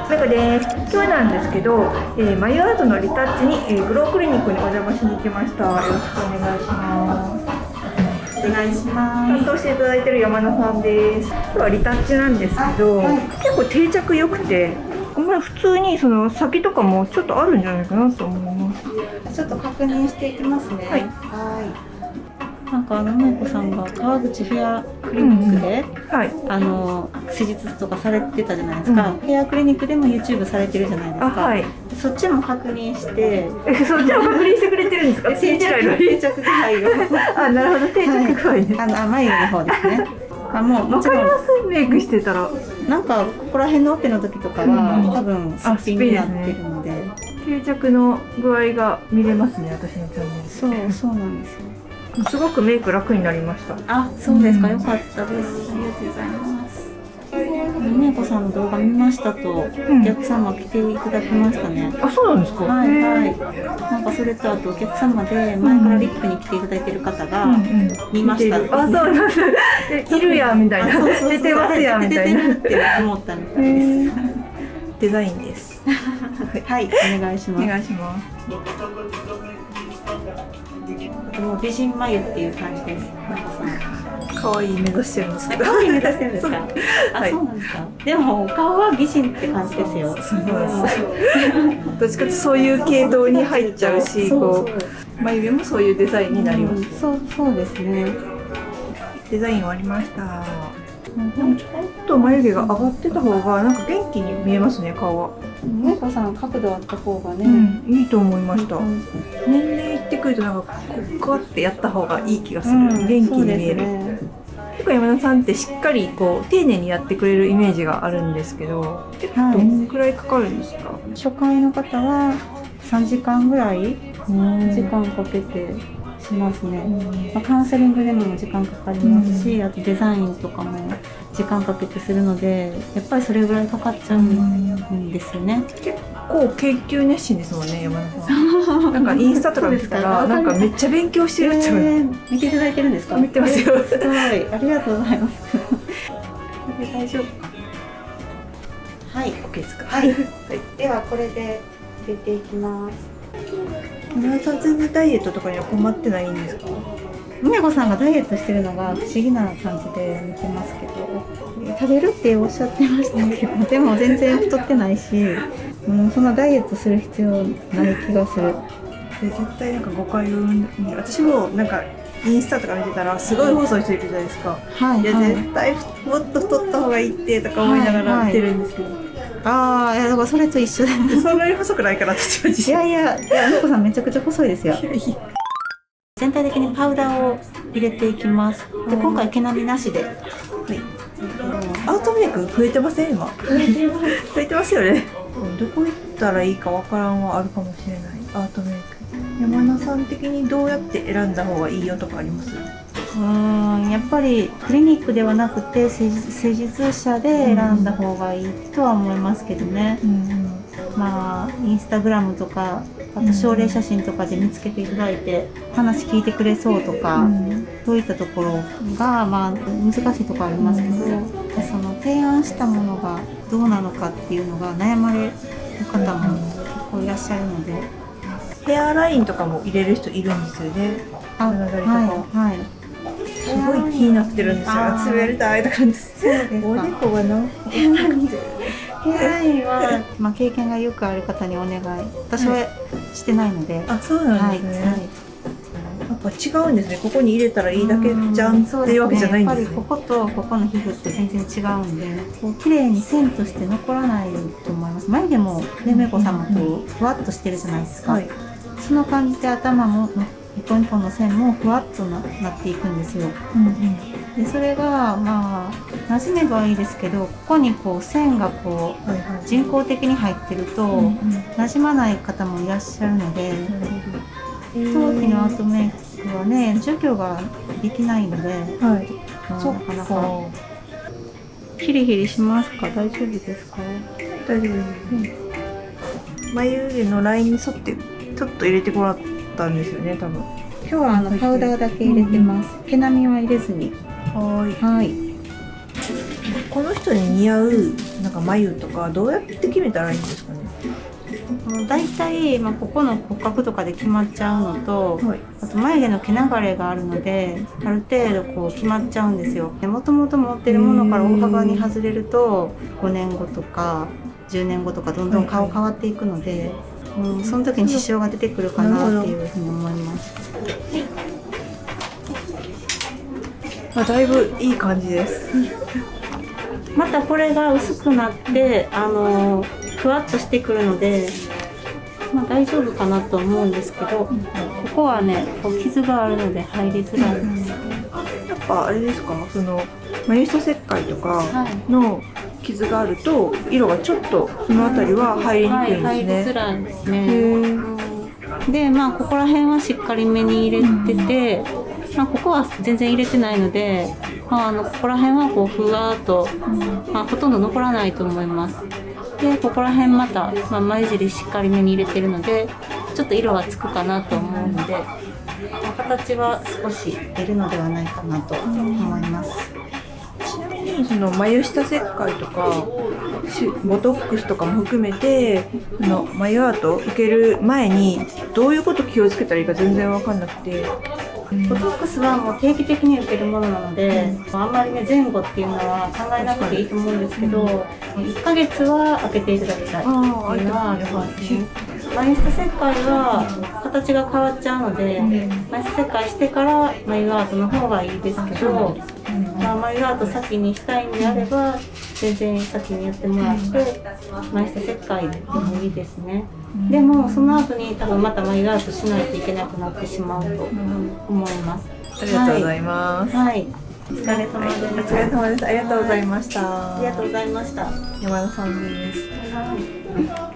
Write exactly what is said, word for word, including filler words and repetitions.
めこです。今日なんですけど、えー、眉アートのリタッチに、えー、グロークリニックにお邪魔しに来ました。よろしくお願いします。 お願いします。 担当していただいている山野さんです。今日はリタッチなんですけど、はい、結構定着良くて、まあ、普通にその先とかもちょっとあるんじゃないかなと思います。 ちょっと確認していきますね。 はい。 はいなんかあのめいこさんが川口フェアクリニックで、うんはい、あの施術とかされてたじゃないですか、うん、フェアクリニックでも ユーチューブ されてるじゃないですか、はい、そっちも確認してそっちも確認してくれてるんですか？ 定着定着具合をあ、なるほど、定着具合ね、 はい、あの眉の方ですねあもうもちろんわかりますメイクしてたらなんかここら辺のオペの時とかは、うん、多分すっぴんになってるので、ね、 定着の具合が見れますね、私のチャンネル。 そうそうなんですよ。 すごくメイク楽になりました。 あ、そうですか、良かったです。ありがとうございます。めいこさんの動画見ましたと、お客様来ていただきましたね。 あ、そうなんですか。 はいはい。なんかそれとあとお客様で前からリップに来ていただいている方が見ました。 あ、そうなんです。いるやみたいな。出てますやみたいなって思ったみたいです。 デザインです。 はい、お願いします。 お願いします。 もう美人眉っていう感じです。 可愛い目指してるんですけど。 可愛い目指してるんですか。あ、そうなんですか。でもお顔は美人って感じですよ。 そうです。どっちかというとそういう系統に入っちゃうし、こう眉毛もそういうデザインになります。 そうそうですね。 デザイン終わりました。でもちょっと眉毛が上がってた方がなんか元気に見えますね、顔は。 めいこさん角度あった方がね、 うん、いいと思いました。年齢いってくるとなんかこうガッてやった方がいい気がする。うん、元気に見える。ね、結構山田さんってしっかりこう丁寧にやってくれるイメージがあるんですけど、結構どんくらいかかるんですか？はい、 初回の方はさんじかんぐらい時間かけてしますね。まあ、カウンセリングでも時間かかりますし、あとデザインとかも時間かけてするので、やっぱりそれぐらいかかっちゃうんですよね。 結構研究熱心ですもんね、山田さん。なんかインスタとか見てたら、なんかめっちゃ勉強してるって、えー、見ていただいてるんですか？ 見てますよ。 すごい、ありがとうございます。大丈夫。はい、 オッケーですか。 はい、ではこれで入れていきます。 山田さん全然ダイエットとかには困ってないんですか？ 梅子さんがダイエットしてるのが不思議な感じで見てますけど、食べるっておっしゃってましたけど、でも全然太ってないし、うん、そんなダイエットする必要ない気がする。 で絶対なんか誤解を生んで、私もなんかインスタとか見てたらすごい細い人いるじゃないですか。はい、で、はい、絶対もっと太った方がいいってとか思いながら見てるんですけど。はいはい、 ああ、いやだからそれと一緒で、 そんなに細くないからって言ってまいやいや、いや、梅子さんめちゃくちゃ細いですよ。いやいや、全体的にパウダーを入れていきます。で、今回毛並みなしで。はい。 アートメイク増えてません今？増えてます。増えてますよね。どこ行ったらいいかわからんはあるかもしれない。アートメイク。山名さん的にどうやって選んだ方がいいよとかあります？ うーん、やっぱりクリニックではなくて施術、施術者で選んだ方がいいとは思いますけどね。うんうん、まあインスタグラムとか、あと症例写真とかで見つけていただいて話聞いてくれそうとか、うん、そういったところがまあ難しいところありますけど、うん、その提案したものがどうなのかっていうのが悩まれる方も結構いらっしゃるので、 ヘアラインとかも入れる人いるんですよね。 あ、はいはい。 すごい気になってるんですよ。集めたいとかです。 そうですか。 おでこがな。 ヘアラインは、まあ、経験がよくある方にお願い。私はしてないので。 あ、そうなんですね。はいはい、やっぱ違うんですね。ここに入れたらいいだけじゃんっていうわけじゃないんですね。やっぱりこことここの皮膚って全然違うんで、こう綺麗に線として残らないと思います。眉毛もね、めいこさんもこうふわっとしてるじゃないですか。はい、その感じで頭も一本一本の線もふわっと な, なっていくんですよ。うんうん、でそれがまあ馴染めばいいですけど、ここにこう線がこう、はいはい、人工的に入ってると、うんうん、馴染まない方もいらっしゃるので、頭皮のアートメイクはね除去ができないので、はい、なかなかヒリヒリしますか？大丈夫ですか？ 大丈夫です。うん、眉毛のラインに沿ってちょっと入れてもらったんですよね、多分。 今日はあのパウダーだけ入れてます。毛並みは入れずに。 はい。 はい。 ここの人に似合うなんか眉とかどうやって決めたらいいんですかね。 もう大体、まあ、ここの骨格とかで決まっちゃうのと、 はい、 あと眉毛の毛流れがあるのである程度こう決まっちゃうんですよ。もともと持ってるものから大幅に外れるとごねんごとかじゅうねんごとかどんどん顔変わっていくので、はいはい、うん、その時に支障が出てくるかなっていうふうに思います。 まあ、だいぶいい感じです。 またこれが薄くなってあのふわっとしてくるので、まあ、大丈夫かなと思うんですけど、ここはねこう傷があるので入りづらいです。 やっぱあれですか、その眉下切開とかの傷があると色がちょっとそのあたりは入りにくいんですね。 はい、入りづらいですね。でまあここら辺はしっかりめに入れてて、まあ、ここは全然入れてないので、まあ、あのここら辺はこうふわーっと、まあ、ほとんど残らないと思います。でここら辺また、まあ、眉尻しっかりめに入れてるのでちょっと色はつくかなと思うので、まあ、形は少し出るのではないかなと思います。 ちなみにその眉下切開とかボトックスとかも含めての眉アートを受ける前にどういうこと気をつけたらいいか全然分かんなくて。 ボトックスはもう定期的に受けるものなので、うん、あんまりね前後っていうのは考えなくていいと思うんですけど、うん、いっかげつは開けていただきたいっていうのはありますね。眉下切開は形が変わっちゃうので、うん、眉下切開してから眉アートの方がいいですけど、うん、まあ、眉アート先にしたいんであれば全然先にやってもらって眉下切開でもいいですね。でもその後に多分また眉アートしないといけなくなってしまうと思います。 ありがとうございます。 はい、はい、お疲れ様です。 お疲れ様です。ありがとうございました。 ありがとうございました。 山田さんです。 はい。